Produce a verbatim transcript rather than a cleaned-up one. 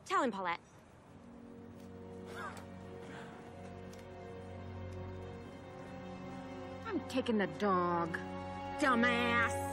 Tell him, Paulette. I'm taking the dog. Dumbass.